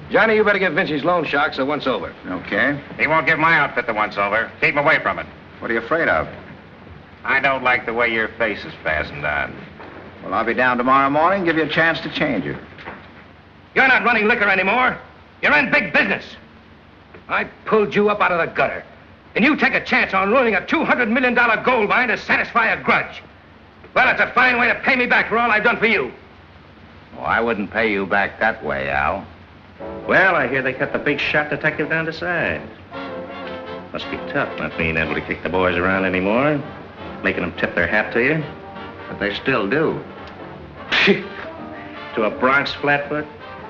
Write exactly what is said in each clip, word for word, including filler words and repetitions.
Johnny, you better give Vincey's loan sharks a once-over. Okay. He won't give my outfit the once-over. Keep him away from it. What are you afraid of? I don't like the way your face is fastened on. Well, I'll be down tomorrow morning, give you a chance to change it. You're not running liquor anymore. You're in big business. I pulled you up out of the gutter. And you take a chance on ruining a two hundred million dollar gold mine to satisfy a grudge. Well, it's a fine way to pay me back for all I've done for you. Oh, I wouldn't pay you back that way, Al. Well, I hear they cut the big shot detective down to size. Must be tough not being able to kick the boys around anymore, making them tip their hat to you. But they still do. To a Bronx flatfoot?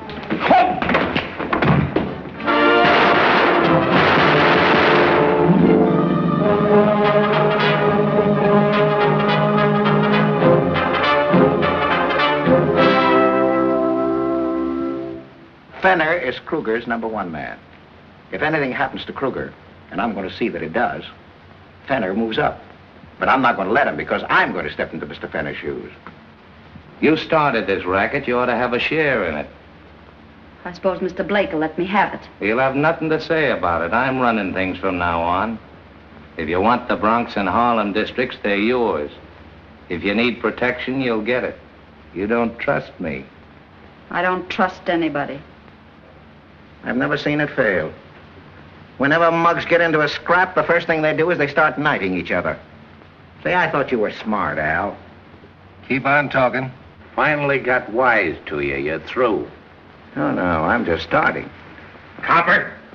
Fenner is Kruger's number one man. If anything happens to Kruger, and I'm going to see that it does, Fenner moves up. But I'm not going to let him because I'm going to step into Mister Fenner's shoes. You started this racket. You ought to have a share in it. I suppose Mister Blake will let me have it. You'll have nothing to say about it. I'm running things from now on. If you want the Bronx and Harlem districts, they're yours. If you need protection, you'll get it. You don't trust me. I don't trust anybody. I've never seen it fail. Whenever mugs get into a scrap, the first thing they do is they start knighting each other. Say, I thought you were smart, Al. Keep on talking. Finally got wise to you. You're through. Oh, no, I'm just starting. Copper,